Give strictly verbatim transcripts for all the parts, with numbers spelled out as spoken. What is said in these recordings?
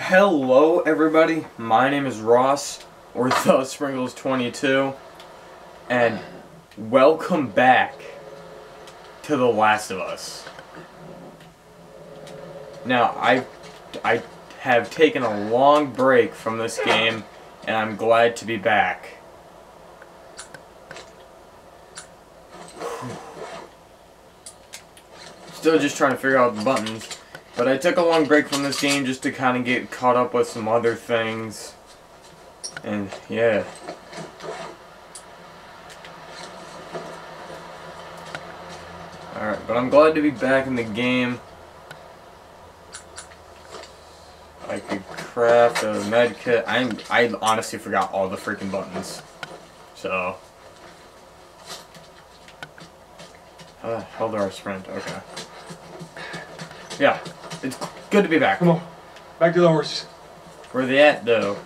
Hello everybody, my name is Ross, or The Sprinkles twenty-two, and welcome back to The Last of Us. Now, I, I have taken a long break from this game, and I'm glad to be back. Still just trying to figure out the buttons. But I took a long break from this game just to kind of get caught up with some other things. And, yeah. Alright, but I'm glad to be back in the game. I could craft a med kit. I, I honestly forgot all the freaking buttons. So. How the hell do I sprint? Okay. Yeah. It's good to be back. Come on. Back to the horses. Where are they at, though?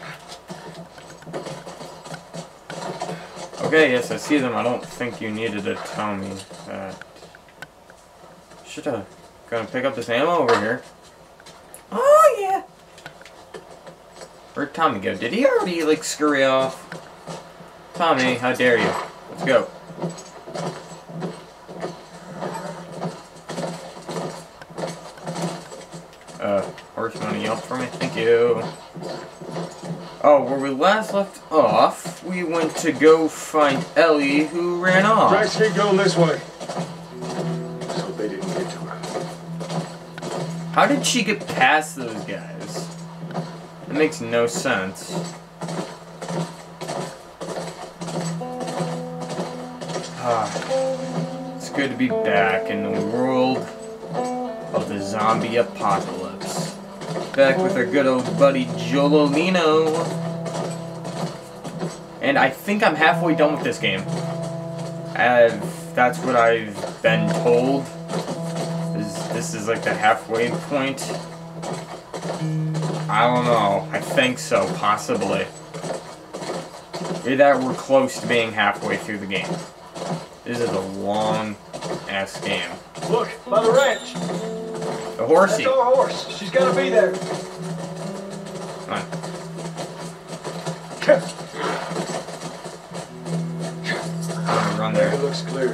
Okay, yes, I see them. I don't think you needed to tell me that. Should have gonna pick up this ammo over here. Oh, yeah. Where'd Tommy go? Did he already, like, scurry off? Tommy, how dare you? Let's go. Uh, horse money up for me? Thank you. Oh, where we last left off, we went to go find Ellie, who ran off. Drag Street going this way. Just hope they didn't get to her. How did she get past those guys? That makes no sense. Ah, it's good to be back in the world of the zombie apocalypse. Back with our good old buddy Jololino. And I think I'm halfway done with this game. I've, that's what I've been told. This, this is like the halfway point. I don't know. I think so, possibly. Maybe that we're close to being halfway through the game. This is a long ass game. Look, by the ranch. The horsey. That's our horse. She's got to be there. Come on. I'm gonna run there. It looks clear.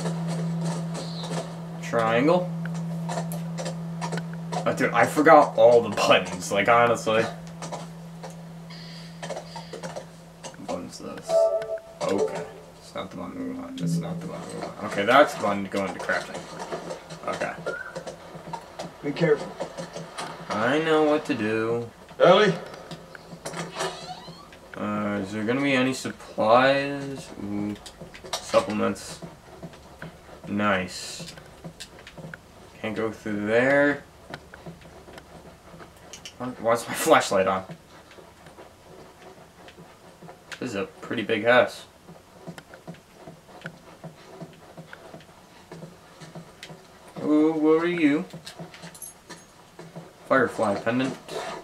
Triangle. Oh, dude, I forgot all the buttons. Like, honestly. What button's this? Okay. It's not the button we want. It's not the button we want. Okay, that's the button to go into crafting. Okay. Be careful. I know what to do. Ellie? Uh, is there gonna be any supplies? Ooh, supplements. Nice. Can't go through there. Why's my flashlight on? This is a pretty big house. Oh, what are you? Firefly pendant.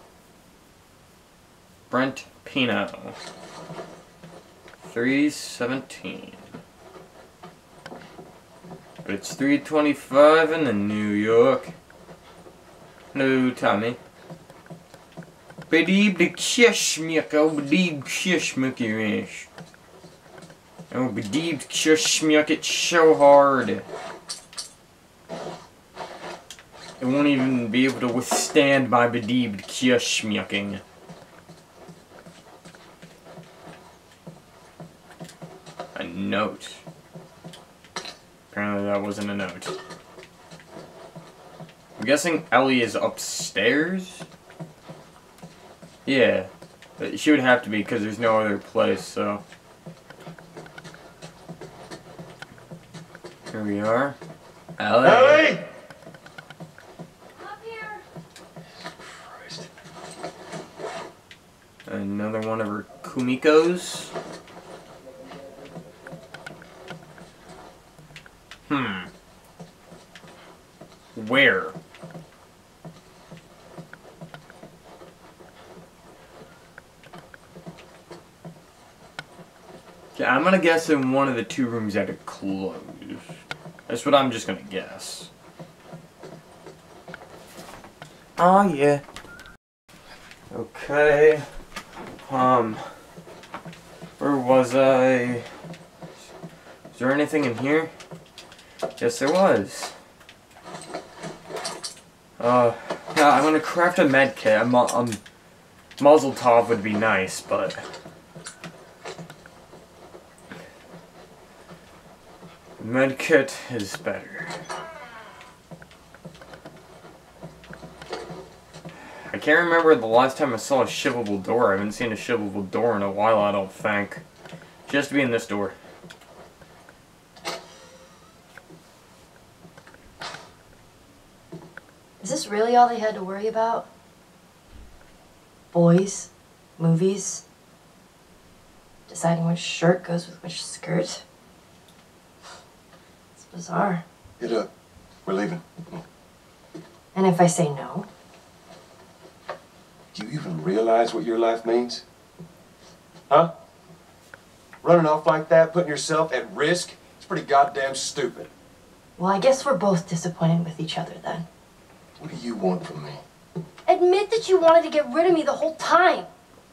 Brent Pino. three seventeen. But it's three twenty-five in the New York. No, Tommy. Bedeeb the kishmik, oh bedeeb kishmik your ish. Oh bedeeb kishmik, it's so hard. It won't even be able to withstand my bedeebed kishmiking. A note. Apparently that wasn't a note. I'm guessing Ellie is upstairs? Yeah. But she would have to be because there's no other place, so. Here we are. Ellie! Ellie! Up here. Christ. Another one of her Kumikos. Hmm. Where? Yeah, I'm gonna guess in one of the two rooms that are closed. That's what I'm just gonna guess. Oh yeah. Okay. Um. Where was I? Is there anything in here? Yes, there was. Uh. Yeah, I'm gonna craft a med kit. I'm. Um. Muzzle top would be nice, but. Med kit is better. I can't remember the last time I saw a shippable door. I haven't seen a shippable door in a while, I don't think. Just be in this door. Is this really all they had to worry about? Boys, movies, deciding which shirt goes with which skirt. It's bizarre. Get up. We're leaving. And if I say no? Do you even realize what your life means? Huh? Running off like that, putting yourself at risk, it's pretty goddamn stupid. Well, I guess we're both disappointed with each other then. What do you want from me? Admit that you wanted to get rid of me the whole time.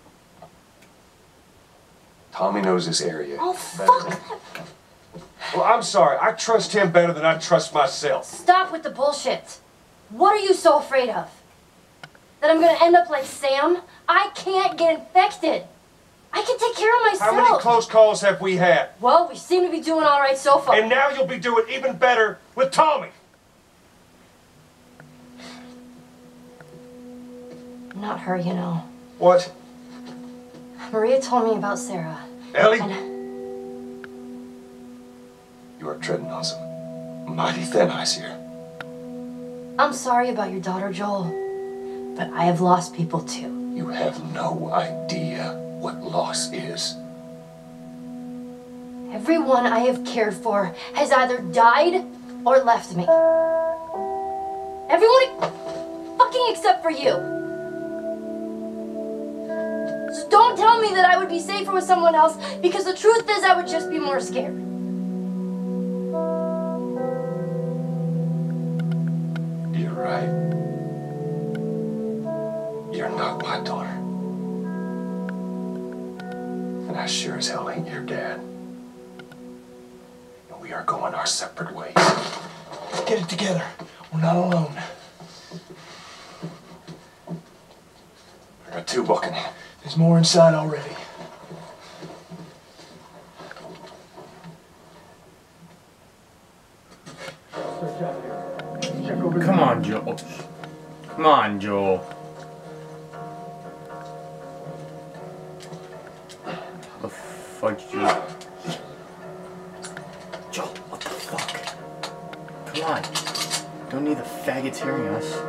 Tommy knows this area. Oh, better fuck. than- Well, I'm sorry. I trust him better than I trust myself. Stop with the bullshit. What are you so afraid of? That I'm gonna end up like Sam? I can't get infected. I can take care of myself. How many close calls have we had? Well, we seem to be doing all right so far. And now you'll be doing even better with Tommy. Not her, you know. What? Maria told me about Sarah. Ellie? And You are treading on some mighty thin ice here. I'm sorry about your daughter, Joel. But I have lost people too. You have no idea what loss is. Everyone I have cared for has either died or left me. Everyone fucking except for you. So don't tell me that I would be safer with someone else, because the truth is I would just be more scared. You're right. You're not my daughter. And I sure as hell ain't your dad. And we are going our separate ways. Get it together. We're not alone. I got two walking in. There's more inside already. Come on, Joel. Come on, Joel. The fuck, Joel? Joel, what the fuck? Come on. Don't need the faggots hearing us.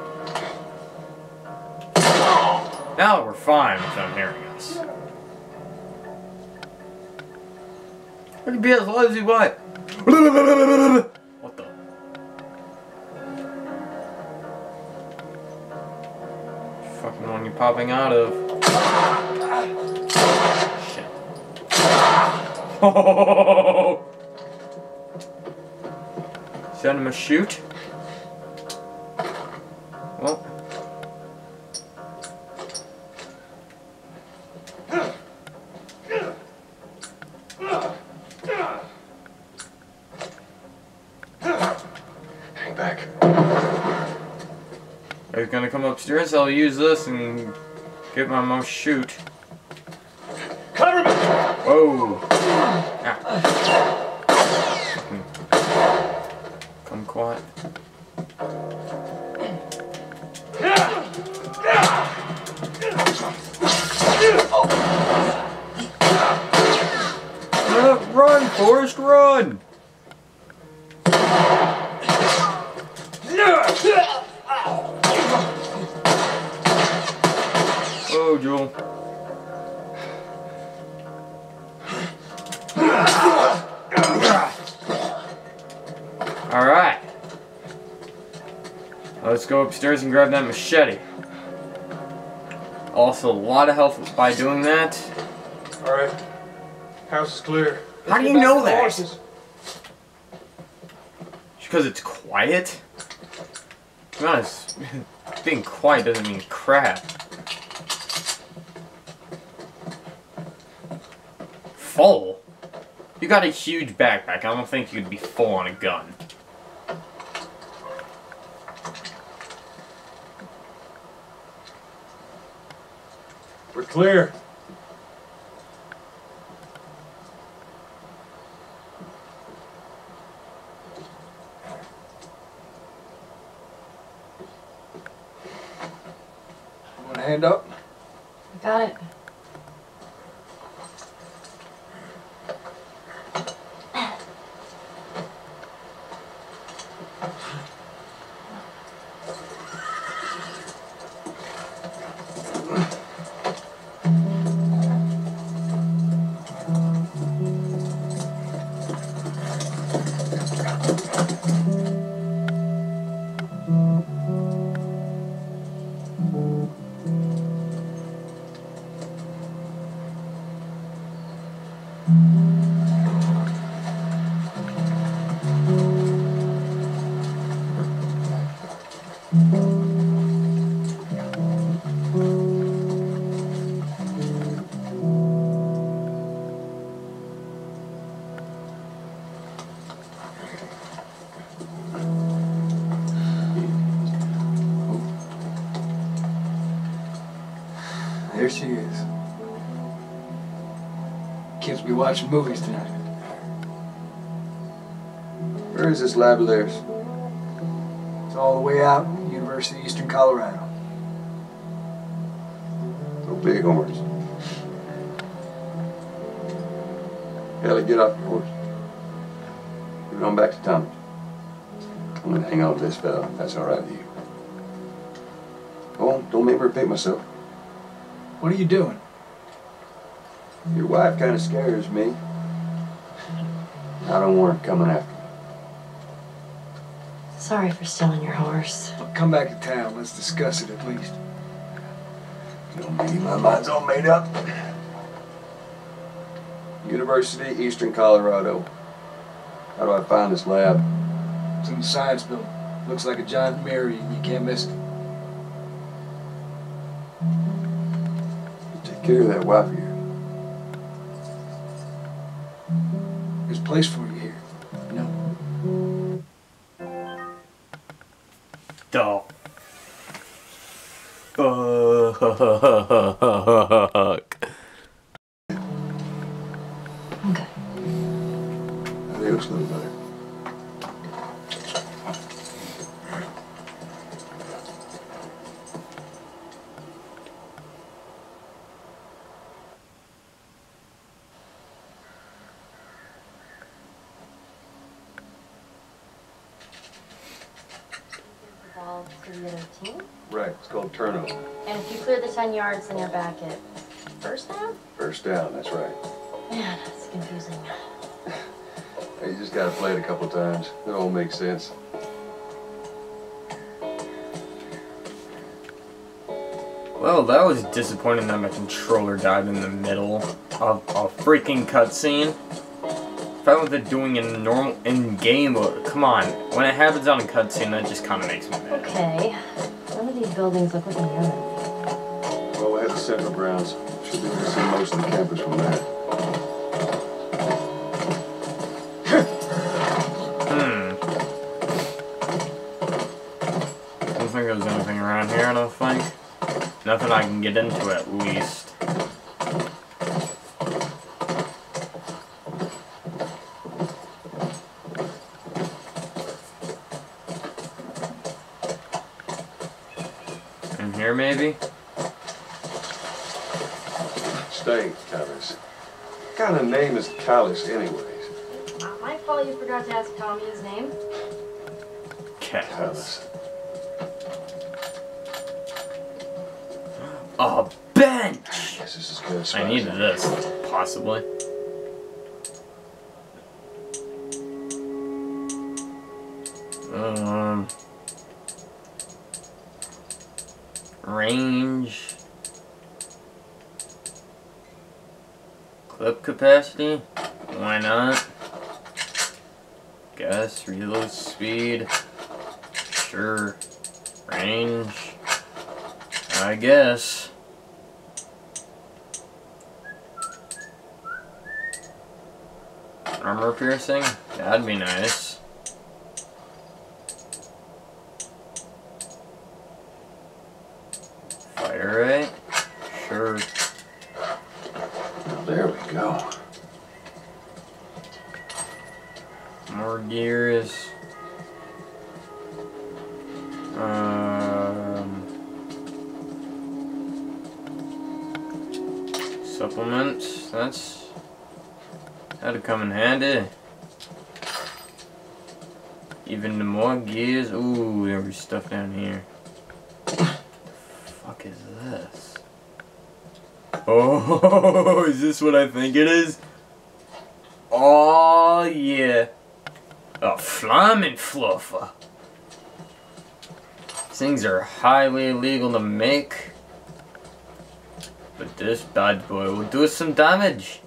Now we're fine with them hearing us. Look at B S lazy what? What the? Fucking one you popping out of. Shit. Oh! Send him a shoot. Well. Hang back. He's gonna come upstairs, I'll use this and get my most shoot. Cover me! Whoa! Ah. Come quiet. Uh, run, Forrest, run! Oh, Joel. Alright. Let's go upstairs and grab that machete. Also, a lot of health by doing that. Alright. House is clear. How do you know that? Because it's quiet? To be honest, being quiet doesn't mean crap. full? You got a huge backpack. I don't think you'd be full on a gun. We're clear. Want a hand up? Got it. There she is. Kids will be watching movies tonight. Where is this lab of theirs? It's all the way out, University of Eastern Colorado. No bighorns. Ellie, get off your horse. Get on back to Tommy. I'm gonna hang on to this fella, if that's all right with you. Oh, don't make me repeat myself. What are you doing? Your wife kind of scares me. I don't want her coming after me. Sorry for stealing your horse. Well, come back to town. Let's discuss it at least. You know me, my mind's all made up. University, Eastern Colorado. How do I find this lab? It's in the science building. Looks like a giant mirror. You you can't miss it. Take care of that wife of yours. There's a place for you here. No. The fuck? Okay. Adios, little brother. Ball to the other team. Right, it's called turnover. And if you clear the ten yards, then you're back at first down? First down, that's right. Man, that's confusing. Hey, you just gotta play it a couple times. It all makes sense. Well, that was disappointing that my controller died in the middle of a freaking cutscene. If I was doing in normal in game, come on, when it happens on a cutscene, that just kind of makes me mad. Okay. None of these buildings look like a unit. Well, we have the central grounds. Should be able to see most of the campus from there. Hmm. I don't think there's anything around here. I don't think. Nothing I can get into, at least. In here, maybe? Stay, Callus. What kind of name is Callus, anyways? Not my fault you forgot to ask Tommy his name. Callus. A bench! Yes, this is good. I needed this, possibly. Um, range, clip capacity, why not? Guess, reload speed, sure, range, I guess. Armor piercing? That'd be nice. Fire rate? Sure. There we go. More gears. Um, supplements. That's that'd come in handy. Even the more gears. Ooh, there was stuff down here. What the fuck is this? Oh, is this what I think it is? Oh yeah, a flamenflofer. These things are highly illegal to make, but this bad boy will do some damage.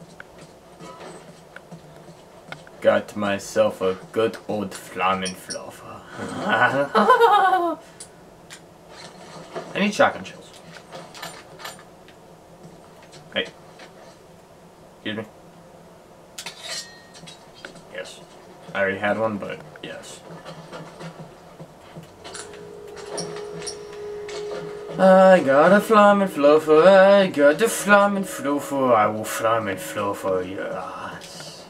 Got myself a good old flamenflofer. I need shotgun shells. Hey. Excuse me. Yes. I already had one, but yes. I got a flamenflofer, I got a flamenflofer, I will flamenflofer your ass.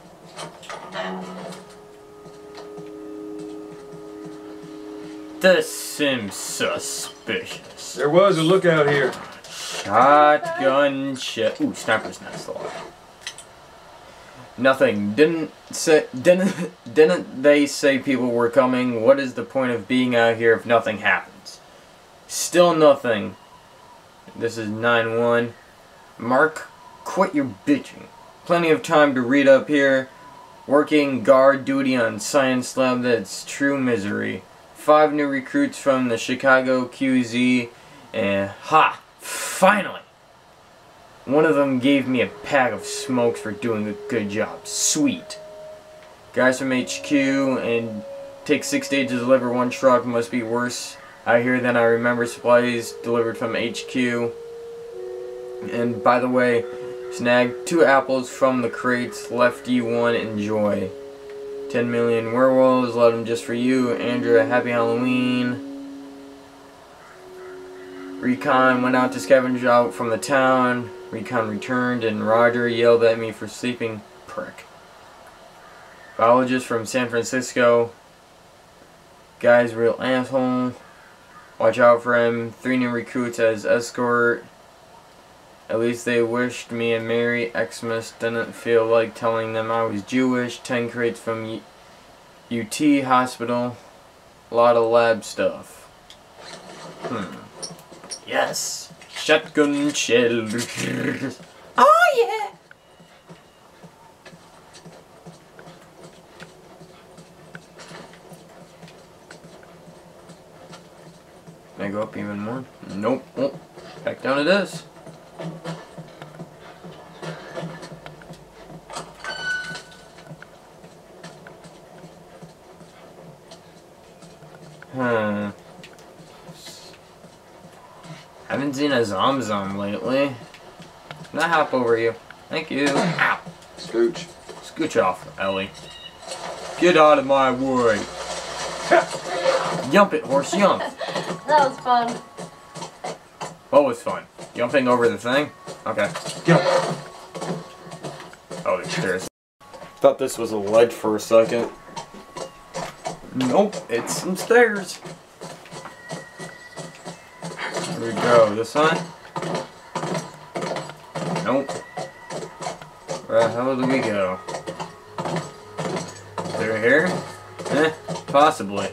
This seems suspicious. There was a lookout here. Shotgun shit. Ooh, sniper's nest alive. Nothing. Didn't say. Didn't. Didn't they say people were coming? What is the point of being out here if nothing happens? Still nothing. This is nine one. Mark, quit your bitching. Plenty of time to read up here. Working guard duty on science lab. That's true misery. Five new recruits from the Chicago Q Z. And ha! Finally! One of them gave me a pack of smokes for doing a good job. Sweet. Guys from H Q, and takes six days to deliver one truck. Must be worse out here than I remember. Supplies delivered from H Q. And by the way, snagged two apples from the crates. Left you one. Enjoy. ten million werewolves. Love them just for you. Andrea, happy Halloween. Recon went out to scavenge out from the town. Recon returned and Roger yelled at me for sleeping. Prick. Biologist from San Francisco. Guy's real asshole. Watch out for him. Three new recruits as escort. At least they wished me a Merry Xmas. Didn't feel like telling them I was Jewish. Ten crates from U T hospital. A lot of lab stuff. Hmm. Yes! Shotgun shells. Oh yeah! Can I go up even more? Nope. Oh, back down it is. Hmm. Haven't seen a Zom-Zom lately. Can I hop over you? Thank you. Ow. Scooch. Scooch off, Ellie. Get out of my way. Yump it, horse, yump. That was fun. What was fun? Jumping over the thing? Okay. Get up. Oh, there's stairs. Thought this was a ledge for a second. Nope, it's some stairs. Where we go? This one? Nope. Where the hell do we go? Through here? Eh, possibly.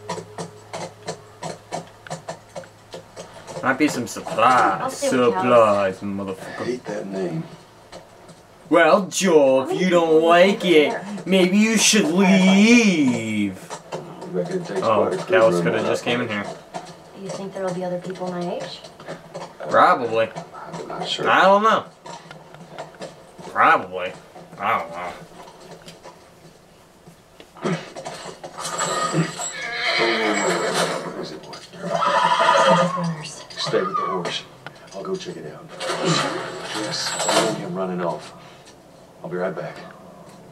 Might be some supplies. Supplies, I motherfucker. hate that name. Well, Joel, if you don't like it, maybe you should leave. You reckon it takes Oh, quite a Callis cruiser could have on just that? came in here. Do you think there will be other people my age? Probably. I'm not sure. I don't know. Probably. I don't know. Where is it, boy? Brothers. Stay with the horse. I'll go check it out. Yes, I heard him running off. I'll be right back.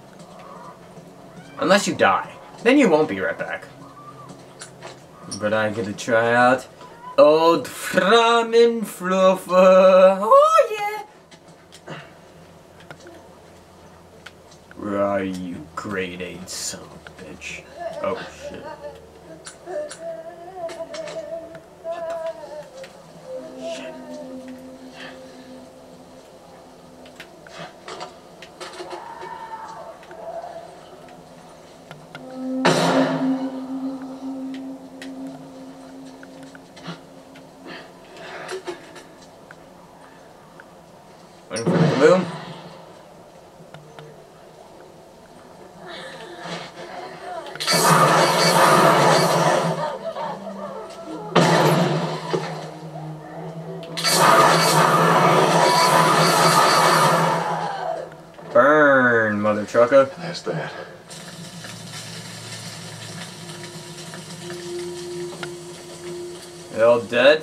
Unless you die. Then you won't be right back. But I get to try out old flamenflofer. Oh yeah! Where are you, grade eight son of a bitch? Oh shit. Shit. Waiting for the boom. Burn, mother trucker. That's that. They all dead?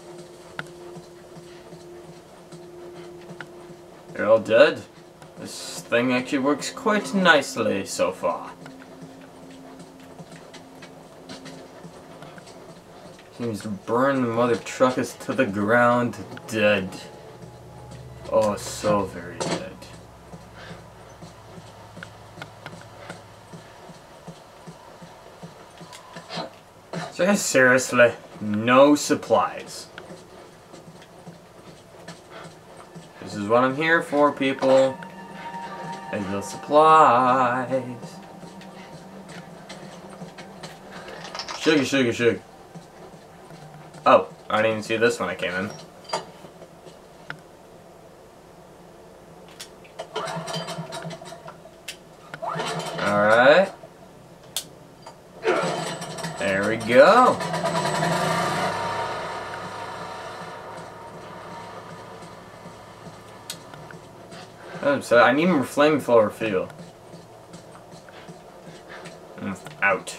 They're all dead? This thing actually works quite nicely so far. Seems to burn the mother truckers to the ground dead. Oh, so very dead. So seriously, no supplies. This is what I'm here for, people. Is the supplies. Sugar, sugar, sugar. Oh, I didn't even see this when I came in. Alright. There we go. Oh, so I need more flamenflofer fuel. Mm, out.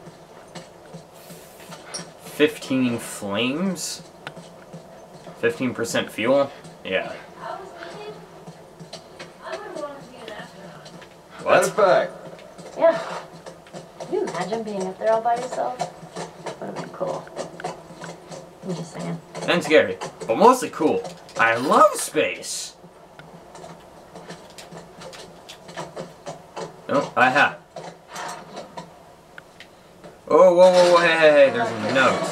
Fifteen flames? Fifteen percent fuel? Yeah. I was thinking, I would want to be an astronaut. Matter of fact, Yeah. Can you imagine being up there all by yourself? Would have been cool. I'm just saying. And scary, but mostly cool. I love space. Oh, I have. Oh, whoa, whoa, whoa, hey, hey, hey, there's a note.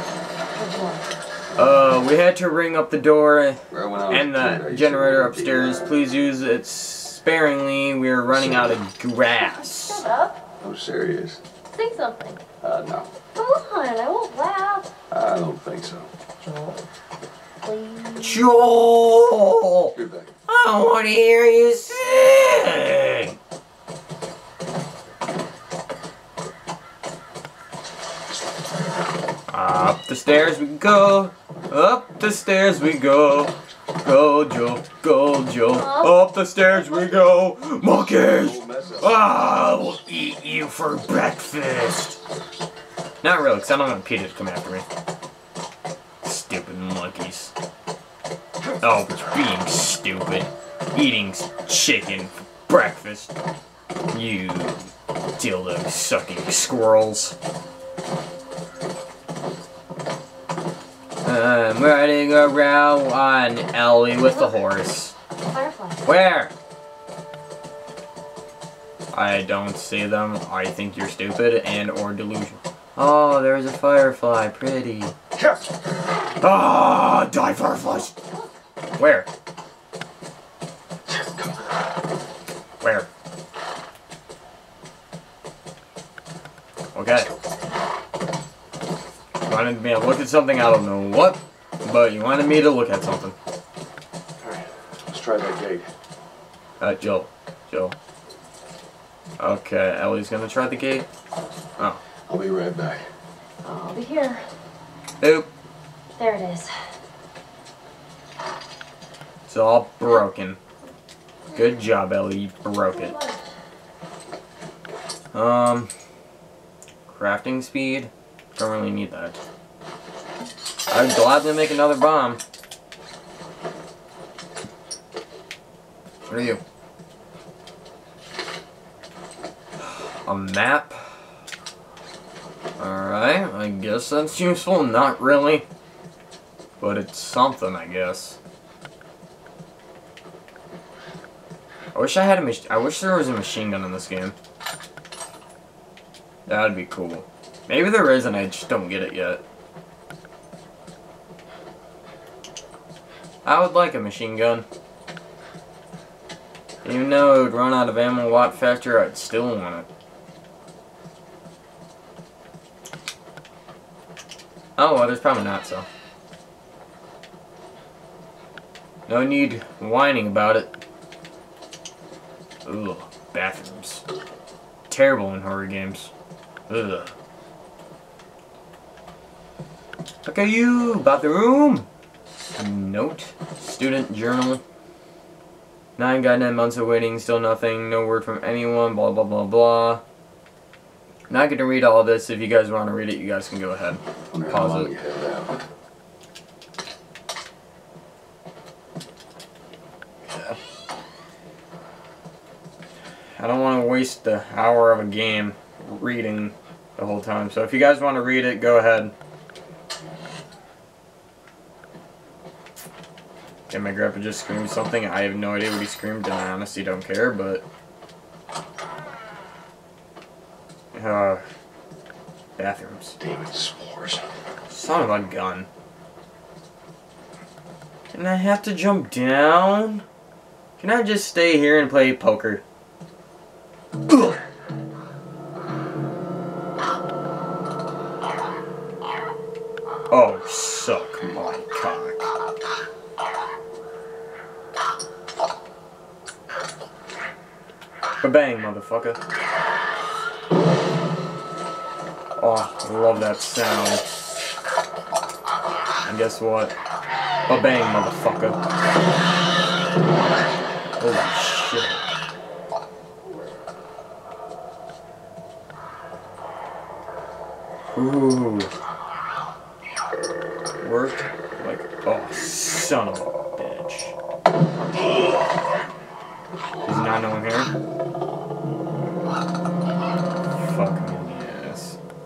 Uh, we had to ring up the door and the generator upstairs. Please use it sparingly. We are running out of grass. Shut up. I'm serious. Sing something. Uh, no. Come on, I won't laugh. I don't think so. Joel, please. Joel! You're back. I want to hear you sing! Up the stairs we go, up the stairs we go. Go, Joe, go, Joe. Up the stairs we go. Monkeys! Ah, we'll eat you for breakfast. Not really, because I don't want Peter to come after me. Stupid monkeys. Oh, being stupid. Eating chicken for breakfast. You dildo sucking squirrels. I'm riding around on Ellie with the horse. Firefly. Where? I don't see them. I think you're stupid and or delusional. Oh, there's a firefly. Pretty. Ah, oh, die fireflies. Where? Where? Okay. You wanted me to look at something, I don't know what, but you wanted me to look at something. Alright, let's try that gate. Uh, Joe. Joe. Okay, Ellie's gonna try the gate. Oh. I'll be right back. I'll be here. Oop. There it is. It's all broken. Good job, Ellie. You broke it. Um, crafting speed. Don't really need that. I'd gladly make another bomb. What are you? A map. Alright, I guess that's useful. Not really. But it's something, I guess. I wish I had a mach- I wish there was a machine gun in this game. That'd be cool. Maybe there is and I just don't get it yet. I would like a machine gun. Even though it would run out of ammo a lot faster, I'd still want it. Oh, well, there's probably not, so. No need whining about it. Ugh, bathrooms. Terrible in horror games. Ugh. Look at you, bathroom! Note. Student journal. Nine goddamn months of waiting, still nothing, no word from anyone, blah blah blah blah. Not gonna read all this. If you guys want to read it, you guys can go ahead. Pause it. Yeah. I don't want to waste the hour of a game reading the whole time, so if you guys want to read it, go ahead. Okay, my grandpa just screamed something. I have no idea what he screamed, and I honestly don't care, but... Uh, bathrooms. Demon spores. Son of a gun. Can I have to jump down? Can I just stay here and play poker? Ugh. Oh, suck my cock. Ba-bang, motherfucker. Oh, I love that sound. And guess what? Ba-bang, motherfucker. Holy shit. Ooh. Worked like, oh, son of a bitch. Does he not know I'm here? Fuck me in the ass.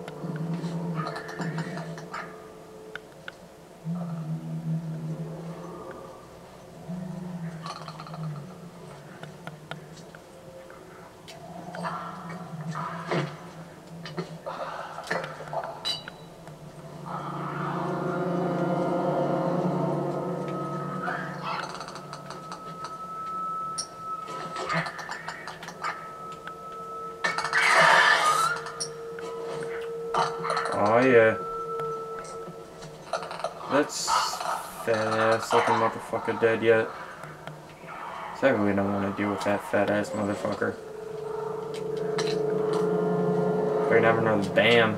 Oh yeah. That's fat ass looking motherfucker dead yet. So I really don't want to deal with that fat ass motherfucker. If I can have another bam.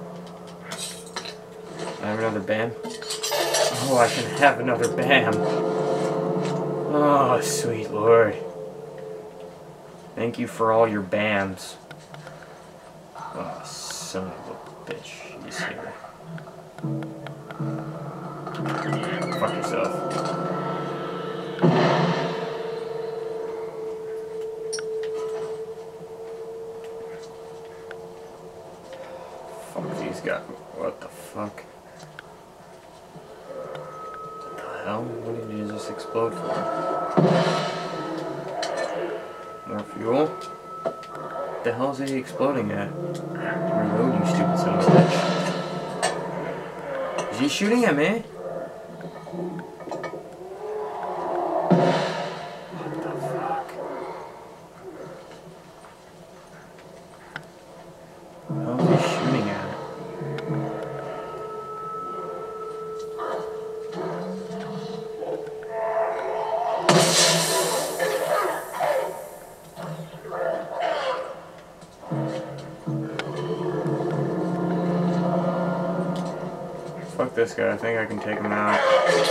I have another bam. Oh, I can have another bam. Oh, sweet lord. Thank you for all your bams. Oh, son of a bitch. He's here. Fuck yourself. Fuck these guys. What the fuck? What the hell? What did you just explode for? More fuel? What the hell is he exploding at? Reload, you stupid son of a bitch. Is he shooting at me? What the fuck? How is he shooting at? Fuck this guy, I think I can take him out.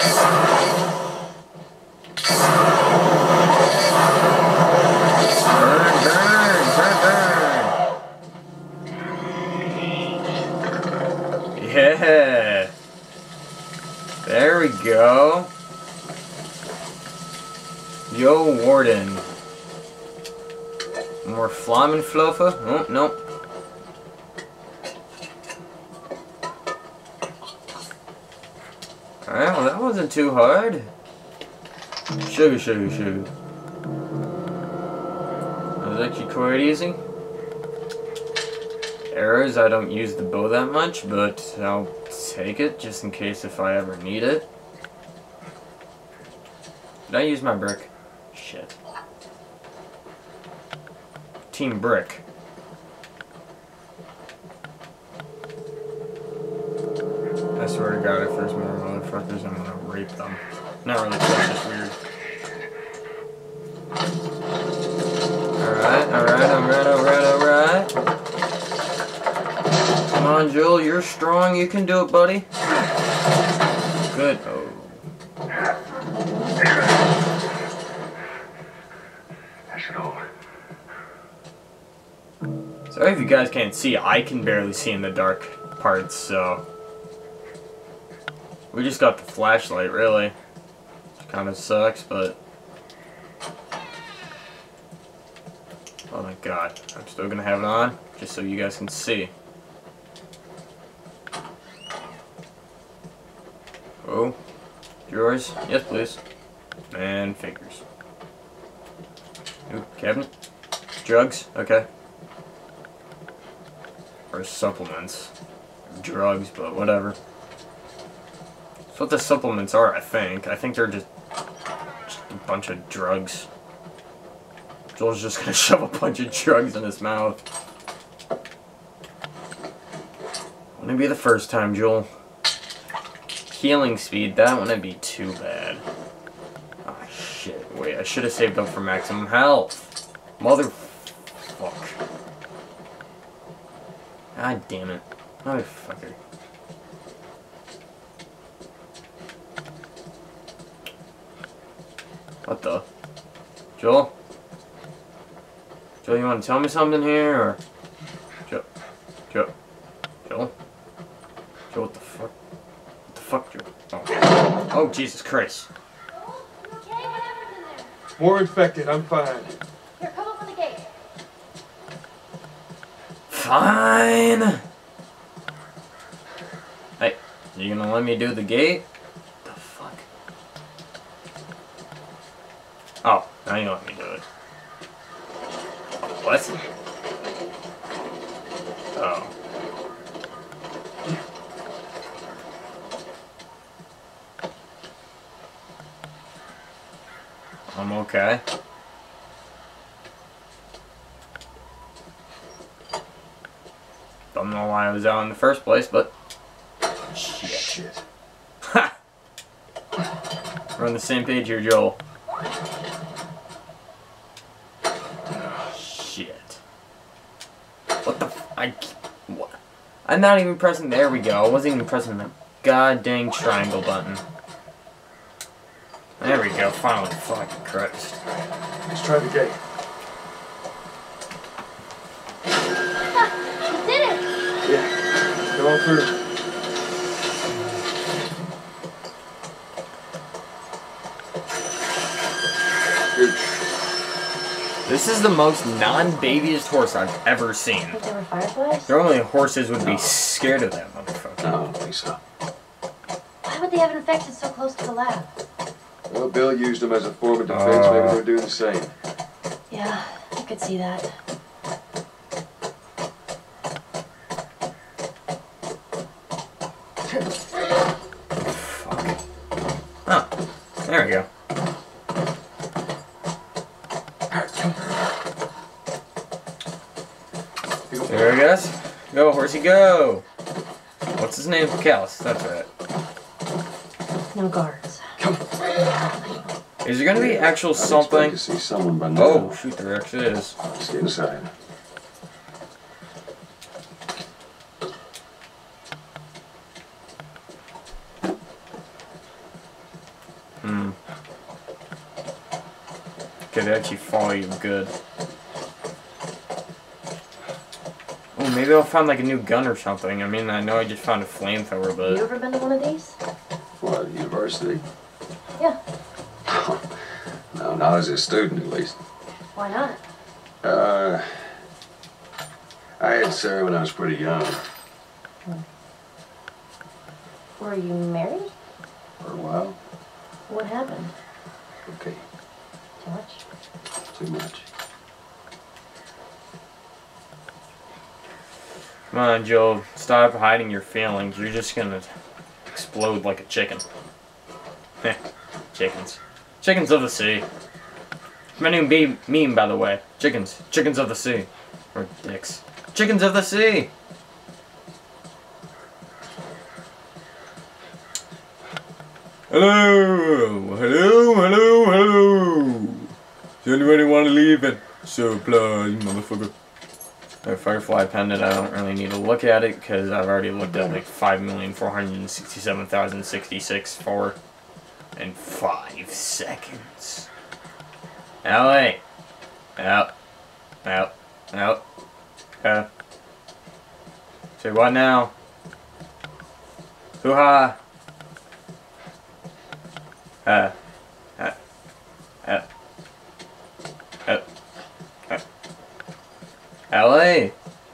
Burn, burn, burn, burn! Yeah! There we go. Yo, Warden. more flamenflofer. Oh, no. Alright, well that wasn't too hard. Sugar, sugar, sugar. That was actually quite easy. Arrows, I don't use the bow that much, but I'll take it just in case if I ever need it. Did I use my brick? Shit. Team Brick. I swear to God, if there's more motherfuckers, I'm gonna rape them. Not really, that's just weird. Alright, alright, alright, alright, alright. Come on, Joel, you're strong, you can do it, buddy. Good. Oh. Sorry if you guys can't see, I can barely see in the dark parts, so... We just got the flashlight, really. Which kind of sucks, but... Oh my god, I'm still gonna have it on, just so you guys can see. Oh, drawers? Yes, please. And fingers. Ooh, cabinet. Drugs? Okay. Or supplements. Drugs, but whatever. That's what the supplements are, I think. I think they're just, just a bunch of drugs. Joel's just gonna shove a bunch of drugs in his mouth. Wouldn't be the first time, Joel. Healing speed, that wouldn't be too bad. Oh shit, wait, I should have saved up for maximum health. Motherfuck. God damn it. Motherfucker. What the? Joel? Joel, you want to tell me something here, or? Joel? Joel? Joel? Joel, what the fuck? What the fuck, Joel? Oh, oh Jesus Christ. Joel, you okay? What happened in there? More infected, I'm fine. Here, come open the gate. Fine. Hey, you gonna let me do the gate? The fuck? Oh, now you let me do it. What? Oh. I'm okay. Don't know why I was out in the first place, but... Shit. Shit. Ha! We're on the same page here, Joel. Shit. What the f- I... What? I'm not even pressing... There we go. I wasn't even pressing the god dang triangle button. There we go. Finally. Fucking Christ. Let's try the gate. You did it! Yeah. Go on through. Good. This is the most non-babyest horse I've ever seen. Think they were fireflies? Normally horses would be scared of that motherfucker. No, I don't think so. Why would they have infected so close to the lab? Well, Bill used them as a form of defense. Uh. Maybe they're doing the same. Yeah, I could see that. Fuck. Oh, there we go. There he goes. Go, horsey, go! What's his name? Callus, that's right. No guards. Is there gonna be actual I'd something? expect to see someone by now. Oh, shoot, there actually is. Let's get inside. Hmm. Could actually follow you good. Oh, maybe I'll find like a new gun or something. I mean, I know I just found a flamethrower, You but... ever been to one of these? What, university? Yeah. No, not as a student, at least. Why not? Uh, Uh, I had Sarah when I was pretty young. Were you married? For a while. What happened? Okay, Too much? too much. Come on, Joe. Stop hiding your feelings. You're just gonna explode like a chicken. Heh. Chickens. Chickens of the sea. Meaning be meme, by the way. Chickens. Chickens of the sea. Or dicks. Chickens of the sea! Hello! Hello, hello, hello! Does anybody want to leave it? Supply, you motherfucker. That Firefly pendant, I don't really need to look at it because I've already looked at like five million four hundred sixty-seven thousand sixty-six for in five seconds. L A. Out. Out. Out. Uh. Say what now? Hoo-ha. Uh. Uh. Uh. Uh. Uh. L A.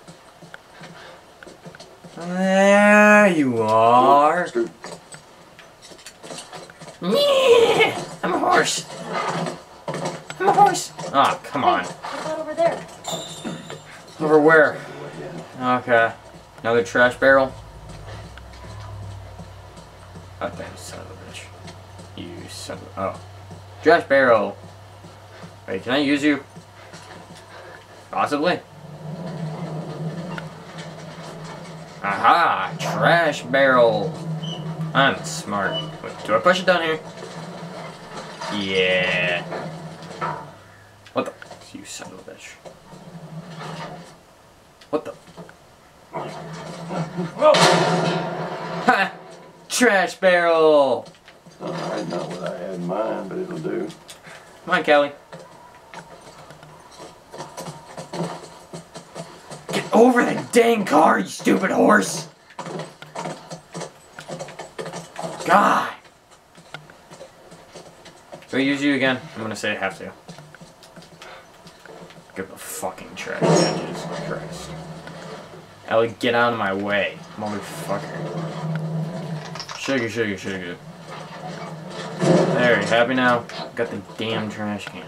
There you are. Yeah, I'm a horse. I'm a horse. Oh, come on. What about over there? Over where? Okay. Another trash barrel. Oh, damn, you son of a bitch. You son of a... Oh. Trash barrel. Wait, can I use you? Possibly. Aha! Trash barrel. I'm smart. Wait, do I push it down here? Yeah. What the? You son of a bitch. What the? Ha! Trash barrel! Alright, not what I had in mind, but it'll do. Come on, Kelly. Get over the dang car, you stupid horse! God! Do I use you again? I'm gonna say I have to. Get the fucking trash, Jesus Christ. Ellie, get out of my way, motherfucker. Sugar, sugar, sugar. There, you happy now? Got the damn trash can.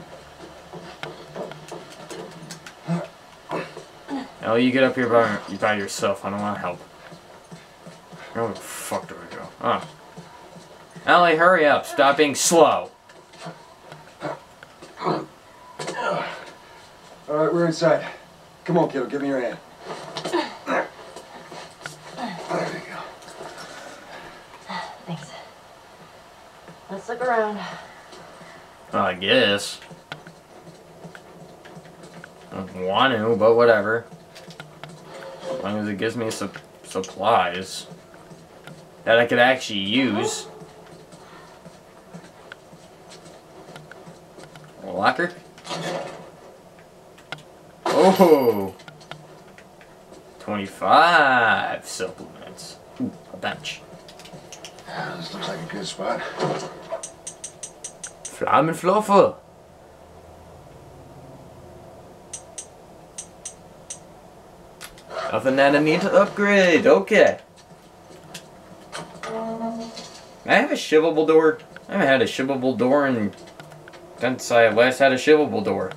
Ellie, you get up here by, by yourself. I don't want to help. Where the fuck do I go? Oh. Ellie, hurry up. Stop being slow. Alright, we're inside. Come on, kiddo, give me your hand. There. There you go. Thanks. Let's look around. Well, I guess. I don't want to, but whatever. As long as it gives me some supplies that I could actually use. A locker? Oh! twenty-five supplements. Ooh, a bench. Yeah, this looks like a good spot. Flamenflofer. Nothing that I need to upgrade. Okay. I have a shivable door. I haven't had a shivable door in since I last had a shivable door.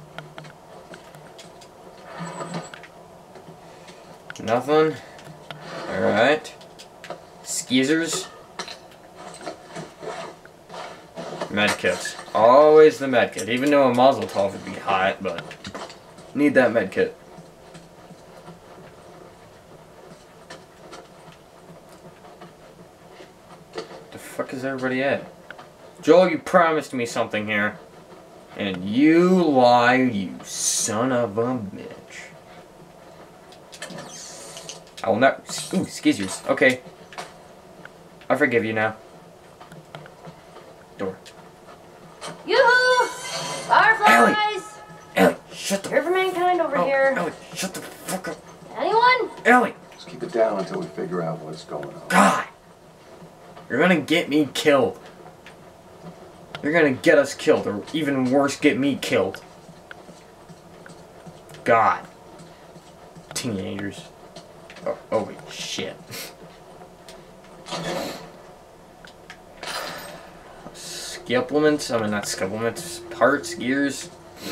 Nothing. Alright. Skeezers. Medkit. Always the medkit. Even though a Mazel Tov would be hot, but need that medkit. The fuck is everybody at? Joel, you promised me something here. And you lied, you son of a bitch. I will not. Ooh, skizzers. Okay. I forgive you now. Door. Yoo-hoo! Fireflies! Ellie, shut the. Here for mankind over Oh, here. Ellie, shut the fuck up. Anyone? Ellie, Just keep it down until we figure out what's going on. God, you're gonna get me killed. You're gonna get us killed, or even worse, get me killed. God. Teenagers. Oh, oh wait, shit. Supplements, I mean not supplements, parts, gears.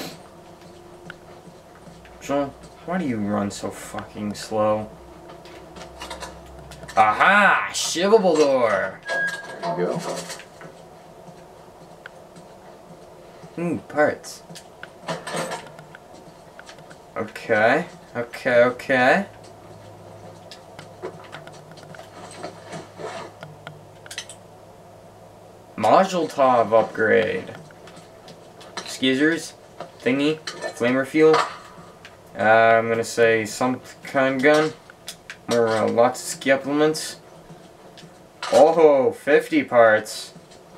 Joel, why do you run so fucking slow? Aha! Shivable door! There you go. Ooh, parts. Okay, okay, okay. Module Tov upgrade. Skizzers, thingy, flamer fuel. Uh, I'm gonna say some kind of gun. More uh, lots of supplements. Oh, fifty parts.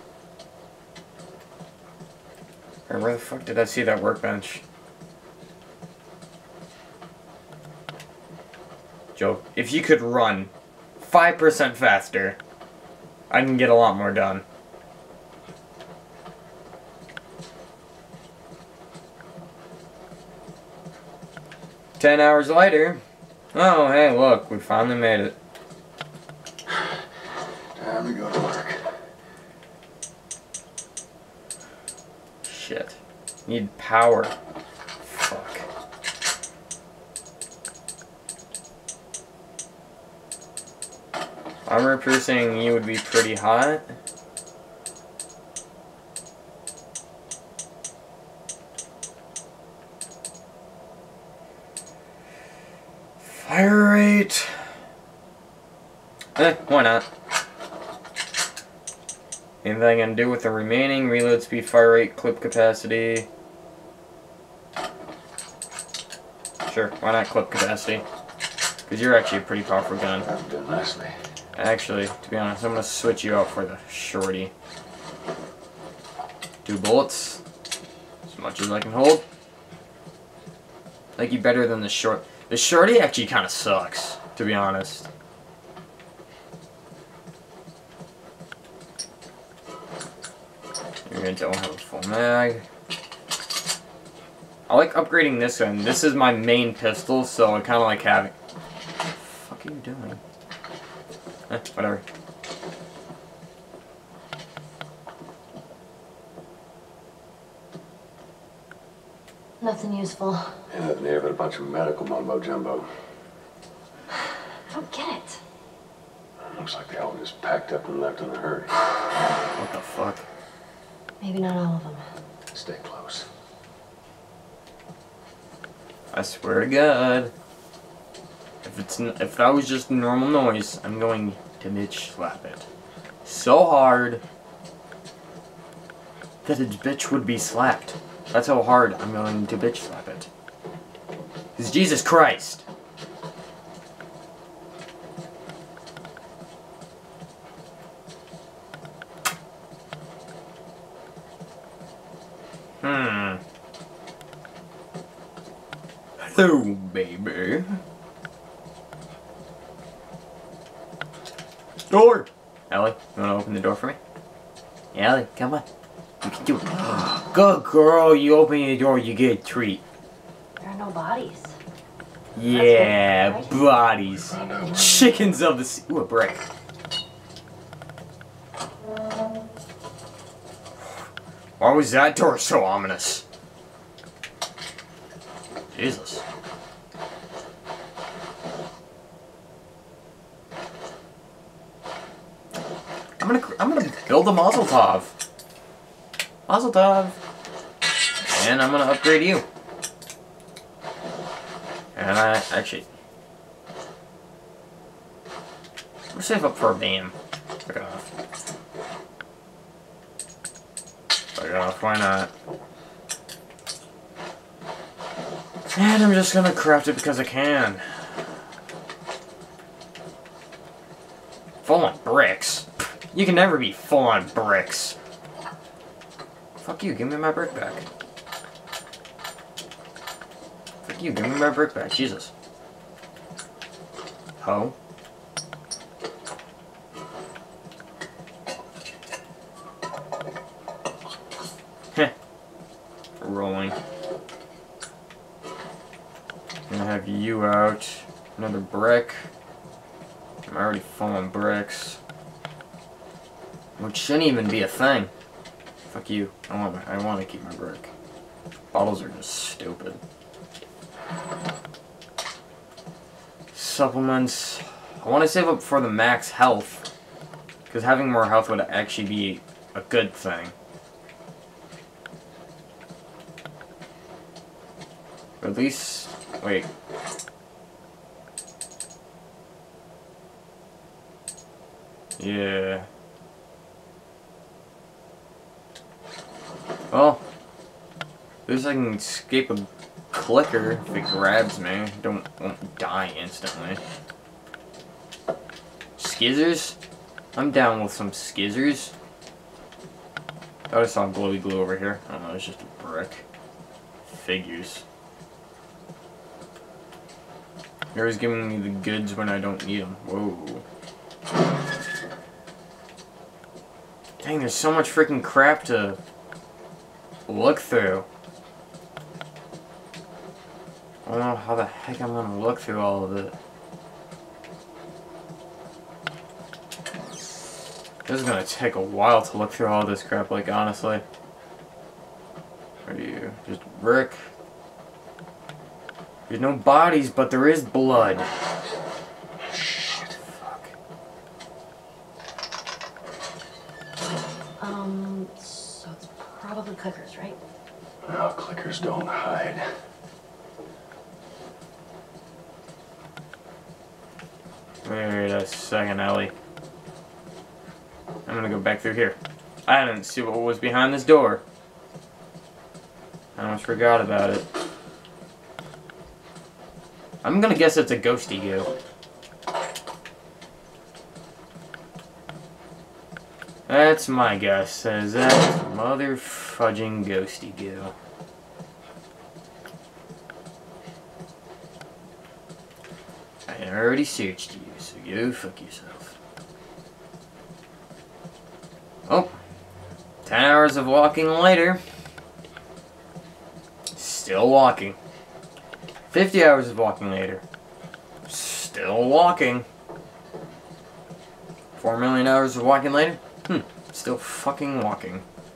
Or where the fuck did I see that workbench? Joe, if you could run five percent faster, I can get a lot more done. Ten hours later. Oh, hey, look, we finally made it. Time to go to work. Shit. Need power. Fuck. Armor piercing, you would be pretty hot. Fire rate. Eh, why not? Anything I can do with the remaining? Reload speed, fire rate, clip capacity. Sure, why not clip capacity? Because you're actually a pretty powerful gun. I'm doing nicely. Actually, to be honest, I'm going to switch you out for the shorty. Two bullets. As much as I can hold. I like you better than the short. The shorty actually kind of sucks, to be honest. You don't have a full mag. I like upgrading this one. This is my main pistol, so I kind of like having... What the fuck are you doing? Eh, whatever. Nothing useful. Yeah, nothing here but a bunch of medical mumbo jumbo. I don't get it. Looks like they all just packed up and left in a hurry. What the fuck? Maybe not all of them. Stay close. I swear to God. If it's n if that was just normal noise, I'm going to bitch slap it. So hard that a bitch would be slapped. That's how hard I'm going to bitch slap it. Because Jesus Christ. Hmm. Hello, baby. Door! Ellie, you wanna open the door for me? Yeah, Ellie, come on. You can do it. Good girl, you open the door, you get a treat. There are no bodies. Yeah, That's good, right? bodies. Chickens of the sea. Ooh, a brick. Why was that door so ominous? Jesus. I'm gonna, I'm gonna build a Mazel Tov. Mazel Tov. And I'm gonna upgrade you. And I, actually... I'm gonna save up for a bam. Fuck it off. Fuck it off, why not? And I'm just gonna craft it because I can. Full on bricks. You can never be full on bricks. Fuck you, give me my brick back. Fuck you, give me my brick back, Jesus. Ho. Heh. Rolling. you out. Another brick. I'm already full on bricks. Which shouldn't even be a thing. Fuck you. I want my, I want to keep my brick. Bottles are just stupid. Supplements. I want to save up for the max health. Because having more health would actually be a good thing. Or at least... Wait. Yeah. Well, at least I can escape a clicker if it grabs me. Don't won't die instantly. Skizzers? I'm down with some skizzers. I just saw glowy glue over here. I don't know, it's just a brick. Figures. You're always giving me the goods when I don't need them. Whoa. Dang, there's so much freaking crap to look through. I don't know how the heck I'm gonna look through all of it. This is gonna take a while to look through all this crap, like, honestly. Where do you... Just brick. There's no bodies, but there is blood. Shit. Fuck. Um, so it's probably clickers, right? Well, clickers don't hide. Wait a second, Ellie. I'm gonna go back through here. I didn't see what was behind this door. I almost forgot about it. I'm gonna guess it's a ghosty goo. That's my guess. Says that mother fudging ghosty goo. I already searched you, so go fuck yourself. Oh, ten hours of walking later. Still walking. fifty hours of walking later. Still walking. four million hours of walking later. Hmm. Still fucking walking.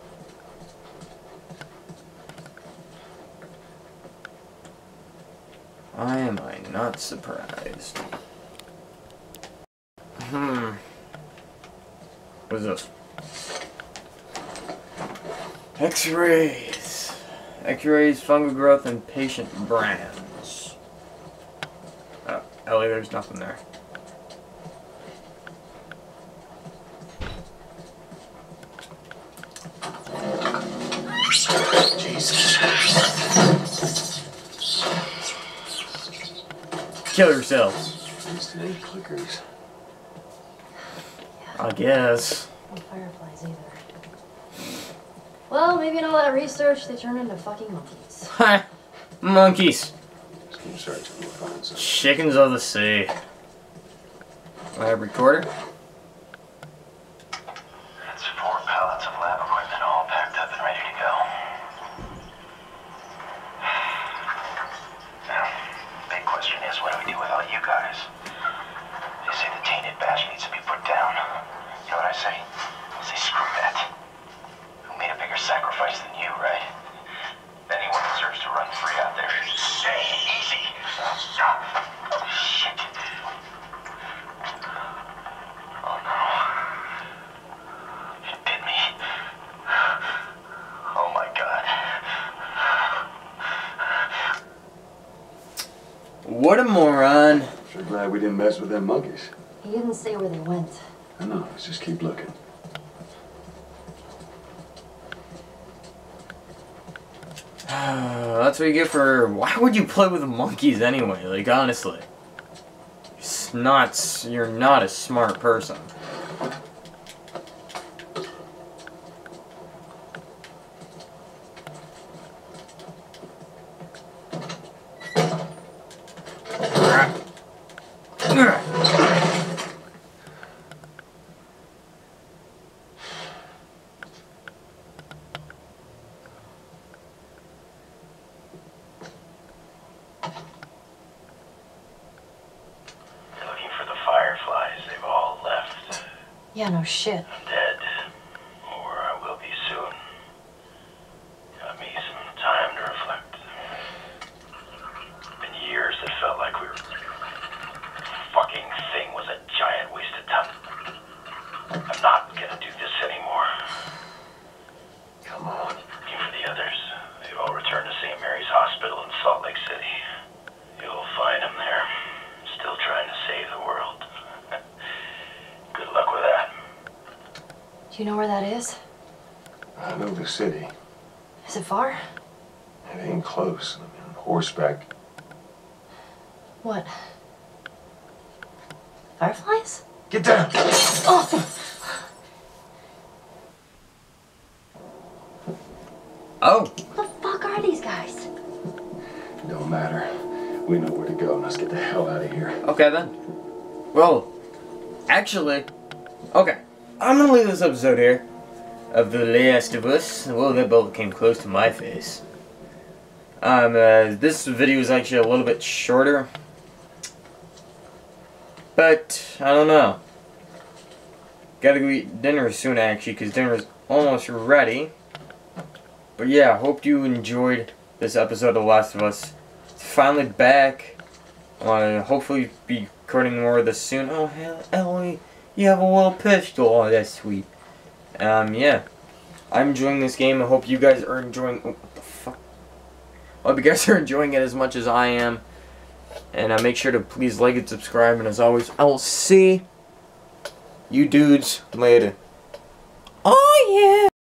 Why am I not surprised? Hmm. What is this? X-rays. X-rays, fungal growth, and patient brands. Oh, Ellie, there's nothing there. Jesus. Kill yourselves. These today clickers. I guess. No fireflies either. Well, maybe in all that research, they turned into fucking monkeys. Ha! Monkeys. Just keep searching. We'll find something. Chickens of the sea. Lab recorder. That's four pallets of lab equipment all packed up and ready to go. Now, big question is, what do we do with all you guys? They say the tainted batch needs to be put down. You know what I say? I say screw that. Who made a bigger sacrifice than you, right? Anyone deserves to run free out there. Hey, easy! Oh, shit. Oh, no. It bit me. Oh, my God. What a moron. Sure glad we didn't mess with them monkeys. He didn't say where they went. I know, let's just keep looking. That's what you get for... Why would you play with monkeys anyway? Like, honestly. It's not... You're not a smart person. Yeah, no shit. I'm dead. Or I will be soon. Got me some time to reflect. Been years that felt like we were... fucking thing was a giant waste of time. I'm not gonna do this anymore. Come on. Looking for the others. They've all returned to Saint Mary's Hospital in Salt Lake City. You'll find them there. Still trying to save the world. Good luck with that. Do you know where that is? I know the city. Is it far? It ain't close. I mean, horseback. What? Fireflies? Get down! Oh! Oh, What the fuck are these guys? Don't matter. We know where to go. Let's get the hell out of here. okay then. Well, actually, okay. I'm gonna leave this episode here of The Last of Us. Well, that bullet came close to my face. Um, uh, this video is actually a little bit shorter. But, I don't know. Gotta go eat dinner soon, actually, because dinner's almost ready. But yeah, hope you enjoyed this episode of The Last of Us. It's finally back. I'll hopefully be recording more of this soon. Oh, hell, Ellie, you have a little pistol. Oh, that's sweet. Um, yeah. I'm enjoying this game. I hope you guys are enjoying... Oh, what the fuck? I hope you guys are enjoying it as much as I am. And uh, make sure to please like and subscribe. And as always, I will see you dudes later. Oh, yeah.